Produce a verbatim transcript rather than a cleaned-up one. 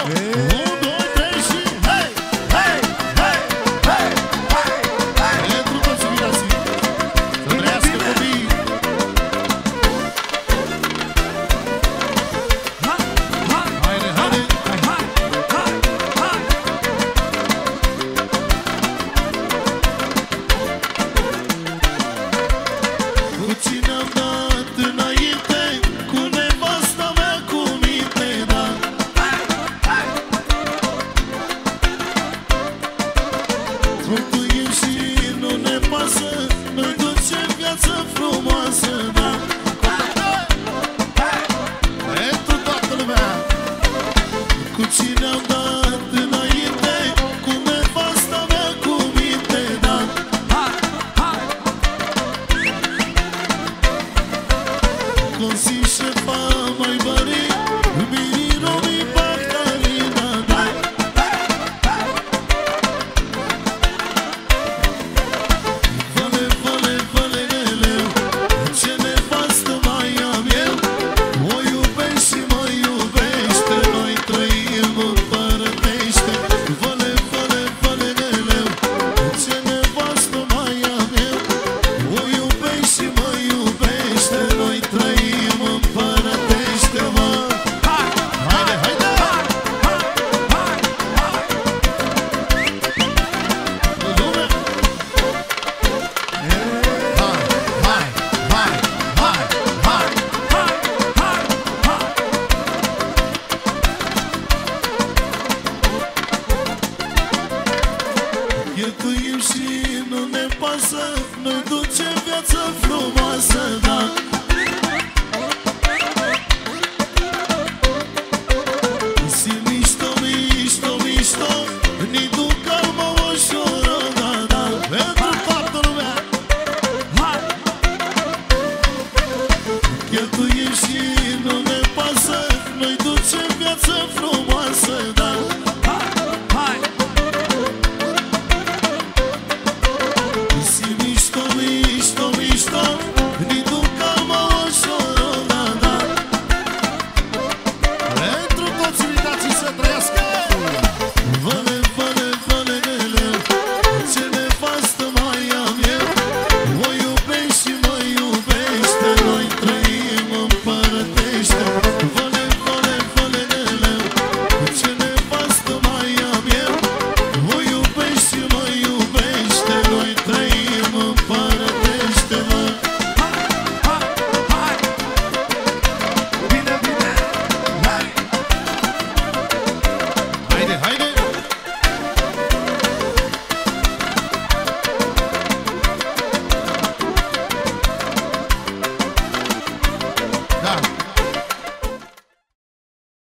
Un, doi, trei și hei, hei, hei, hei, hei, hei. Pentru toți invitații. Să trăiască copiii. Haide, haide. Cu cine am dat înainte, cu nevasta mea, cu minte, da. Trăituim și nu ne pasă, noi ducem viață frumoasă, da. Pentru toată lumea. Cu cine am dat înainte, cu nevasta mea, cu minte, da. Consi șefa mai bari, mirino mi pactalina, da. Vale, vale, vale, leu, ce nevastă mai am eu. O iubești și mă iubește, noi trăim împărătește. Vale, vale, vale, leu, ce nevastă mai am eu. O iubești și mă iubește, noi trăim împărătește, mă. Haide, haide! Lume! Hai, hai, hai, hai, hai, hai, hai. Cheltuim și nu ne pasă, noi ducem viață frumoasă, da. Si mișto, mișto, mișto, ni duc calmă ușură, da, da. Pentru toată lumea. Cheltuim și nu ne pasă, noi ducem viață frumoasă, da. Si mișto, mișto, mișto, ni duc calmă ușură, da, da. Pentru toți invitații să trăiască. Vale, vale, vale, leu, ce nevastă mai am eu. O iubești și mă iubește, noi trăim împărătește. Vale, vale, vale, leu, ce nevastă mai am eu. O iubești și mă iubește, noi trăim împărătește, mă. Bine, bine, hai! Haide, haide! Da.